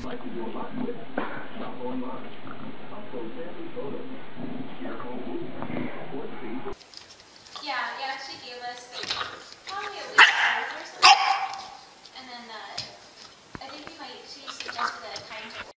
Yeah, it actually gave us probably at least a month or something. And then I think she suggested a timetable.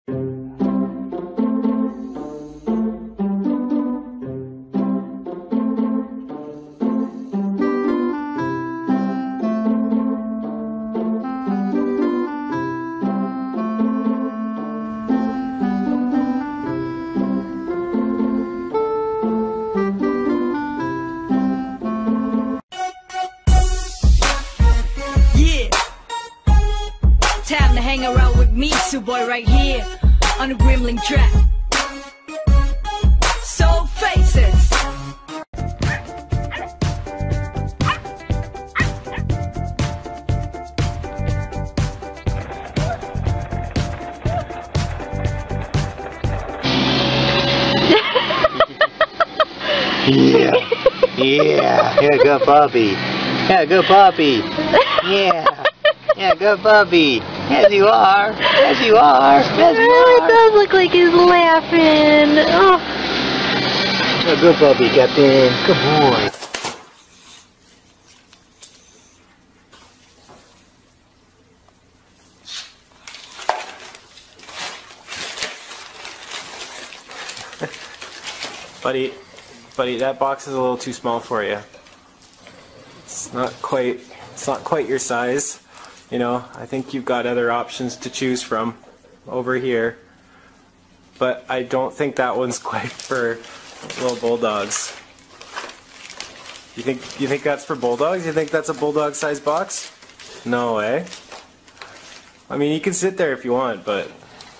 Time to hang around with me, Suboy, right here on the Gremlin track. Soul Faces. Yeah, good puppy. Yeah, good puppy. Yeah. Yeah, good puppy. Yes, you are. Yes, you are. Yes, you are. It does look like he's laughing. Oh. A good puppy, Captain. Good boy. Buddy, that box is a little too small for you. It's not quite your size. You know, I think you've got other options to choose from over here. But I don't think that one's quite for little bulldogs. You think that's for bulldogs? You think that's a bulldog sized box? No way. I mean, you can sit there if you want, but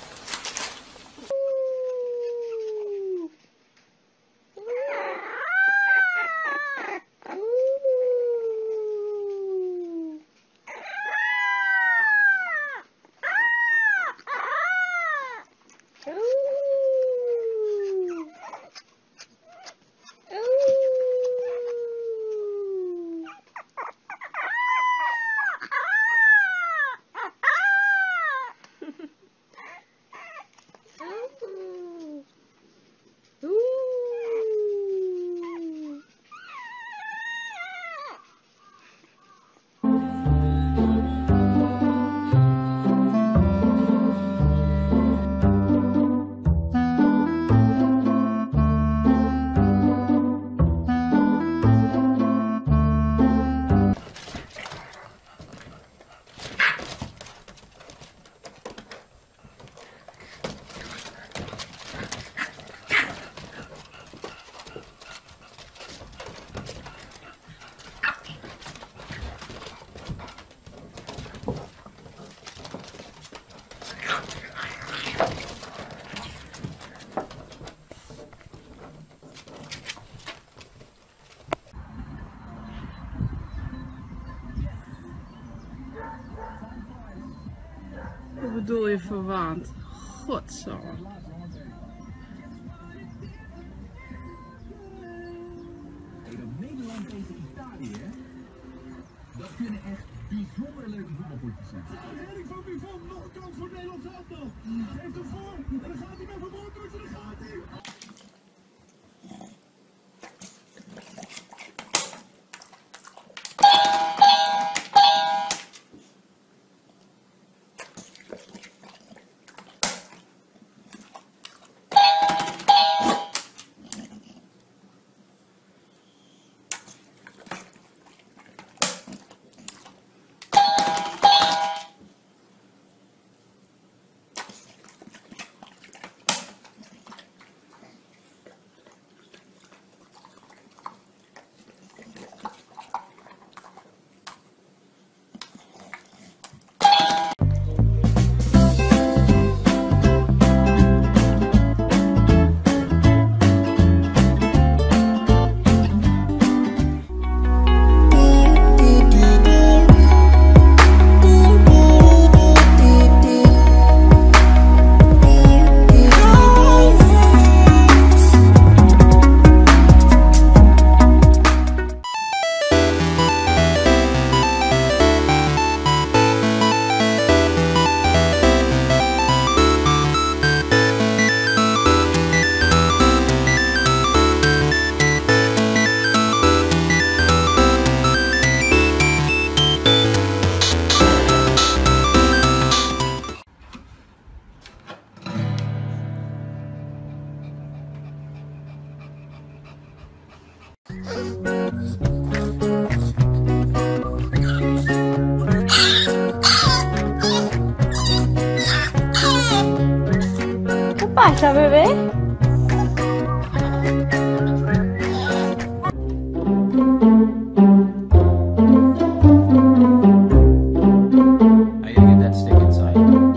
Wat bedoel je verwaand? Godsamme. Nederland tegen Italië, hè? Dat kunnen echt bijzonder leuke voetbalpotjes zijn. Erik van Buffon, nog een kans voor Nederland elftal. Geeft hem voor en dan gaat hij met Van Boortrucs en dan gaat hij. pasa, bebé? I gotta get that stick inside.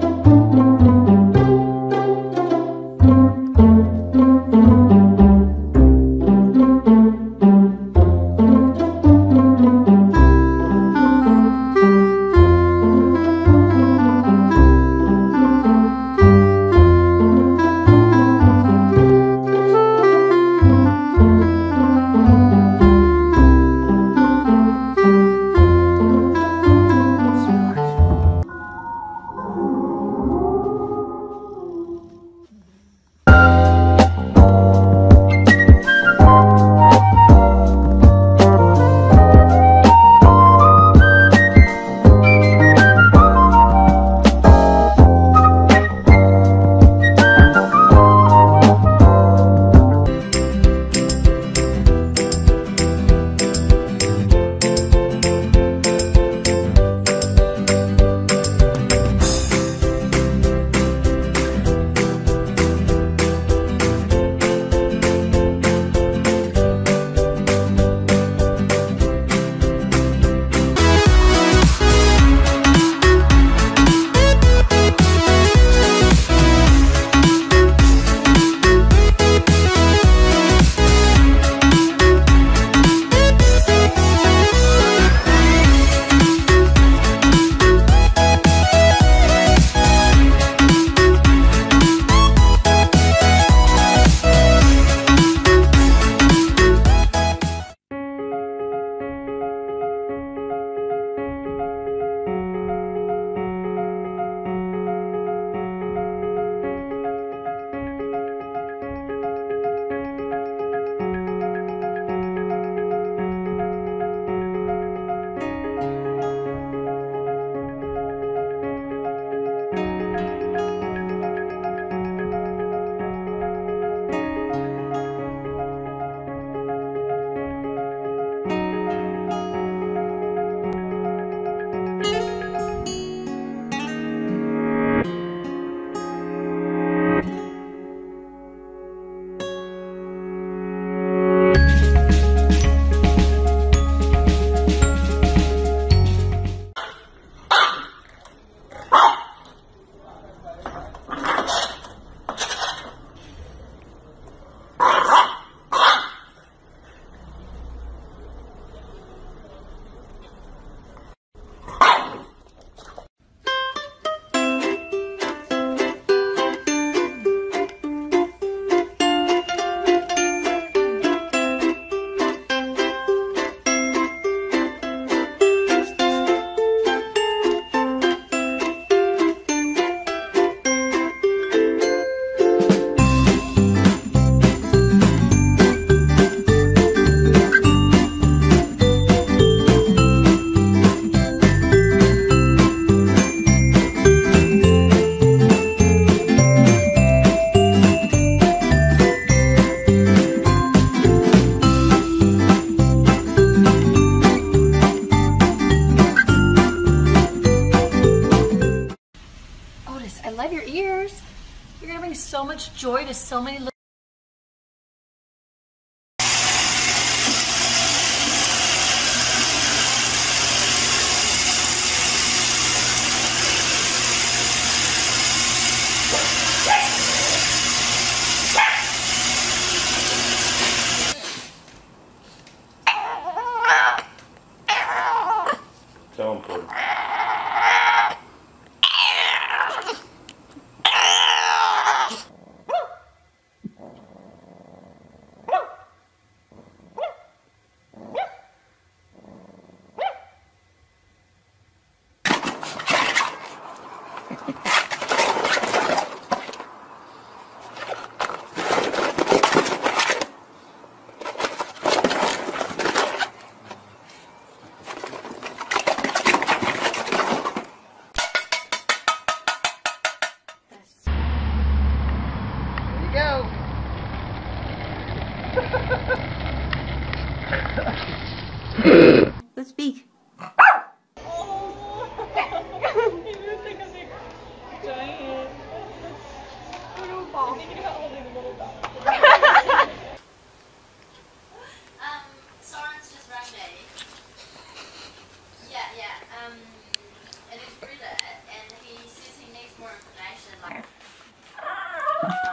I love your ears. You're gonna bring so much joy to so many little So important. Let's speak. Soren's just rang me. Yeah. And it's Britta, and he says he needs more information. Like.